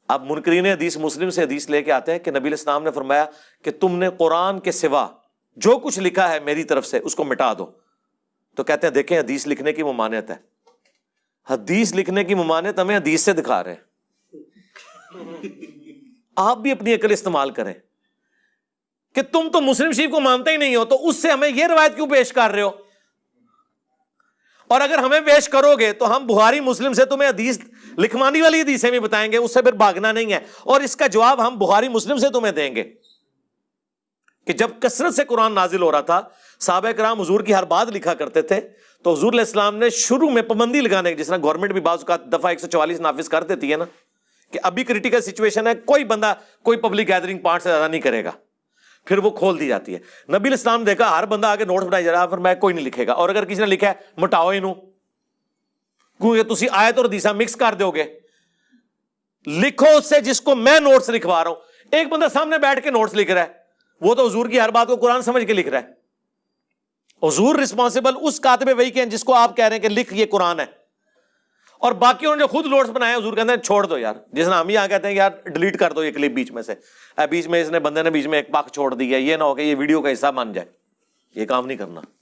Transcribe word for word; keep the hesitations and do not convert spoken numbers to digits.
اب منکرین حدیث مسلم سے حدیث لے کے آتے ہیں کہ نبی علیہ السلام نے فرمایا کہ تم نے قرآن کے سوا جو کچھ لکھا ہے میری طرف سے اس کو مٹا دو. تو کہتے ہیں دیکھیں حدیث لکھنے کی ممانعت ہے. حدیث لکھنے کی ممانعت ہمیں حدیث سے دکھا رہے ہیں. آپ بھی اپنی عقل استعمال کریں کہ تم تو مسلم شریف کو مانتے ہی نہیں ہو، تو اس سے ہمیں یہ روایت کیوں پیش کر رہے ہو؟ اور اگر ہمیں پیش کرو گے تو ہم بخاری مسلم سے تمہیں حدیث لکھوانی والی حدیثیں بھی بتائیں گے، اس سے پھر بھاگنا نہیں ہے. اور اس کا جواب ہم بخاری مسلم سے تمہیں دیں گے کہ جب کثرت سے قرآن نازل ہو رہا تھا، صحابہ کرام حضور کی ہر بات لکھا کرتے تھے، تو حضور علیہ السلام نے شروع میں پابندی لگانے کی، جس طرح گورنمنٹ بھی بعض اوقات دفعہ ایک سو چوالیس نافذ کر دیتی ہے نا کہ ابھی کریٹیکل سچویشن ہے، کوئی بندہ کوئی پبلک گیدرنگ پانچ سے زیادہ نہیں کرے گا، پھر وہ کھول دی جاتی ہے. نبی علیہ السلام نے دیکھا ہر بندہ آگے نوٹس بنائی جا رہا ہے، فرمایا کوئی نہیں لکھے گا، اور اگر کسی نے لکھا ہے مٹاؤ انہوں، کیونکہ تسی آیت اور حدیث مکس کر دو گے. لکھو اس سے جس کو میں نوٹس لکھوا رہا ہوں. ایک بندہ سامنے بیٹھ کے نوٹس لکھ رہا ہے، وہ تو حضور کی ہر بات کو قرآن سمجھ کے لکھ رہا ہے. حضور رسپانسبل اس کاتب وحی کے ہیں جس کو آپ کہہ رہے ہیں کہ لکھ یہ قرآن ہے، اور باقیوں نے جو خود نوٹس بنائے حضور کہتے ہیں چھوڑ دو یار. جس نے ہم ہی یہاں کہتے ہیں یار ڈیلیٹ کر دو یہ کلپ بیچ میں سے، بیچ میں اس نے بندے نے بیچ میں ایک پاک چھوڑ دی ہے، یہ نہ ہو کہ یہ ویڈیو کا حصہ بن جائے. یہ کام نہیں کرنا.